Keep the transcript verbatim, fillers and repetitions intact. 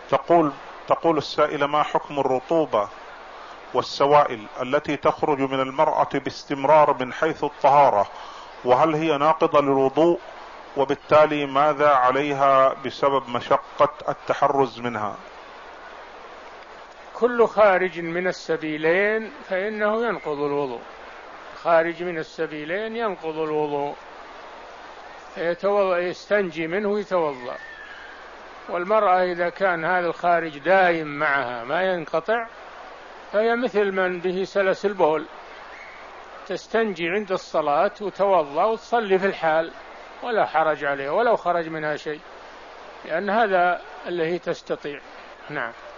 تقول تقول السائلة: ما حكم الرطوبة والسوائل التي تخرج من المرأة باستمرار من حيث الطهارة، وهل هي ناقضة للوضوء، وبالتالي ماذا عليها بسبب مشقة التحرز منها؟ كل خارج من السبيلين فإنه ينقض الوضوء، خارج من السبيلين ينقض الوضوء، يستنجي منه ويتوضأ. والمرأة إذا كان هذا الخارج دائم معها ما ينقطع فهي مثل من به سلس البول، تستنجي عند الصلاة وتوضأ وتصلي في الحال ولا حرج عليه ولو خرج منها شيء، لأن هذا الذي تستطيع. نعم.